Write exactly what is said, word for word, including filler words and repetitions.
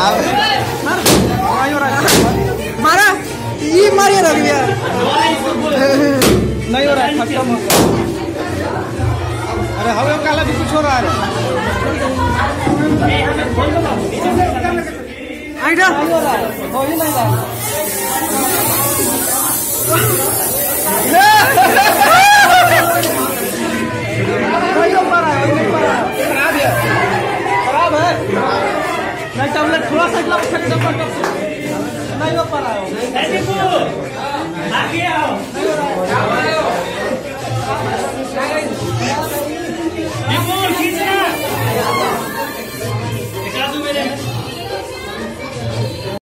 मारा ये मारिए रख दिया नहीं हो रहा है खत्म। अरे हवे काला भी कुछ हो रहा है आइडा हो ही नहीं रहा नहीं हो पा रहा है नहीं पा रहा खराब है खराब है नहीं टैबलेट थोड़ा सा इतना नहीं हो पा रहा है आगे आओ नहीं हो रहा है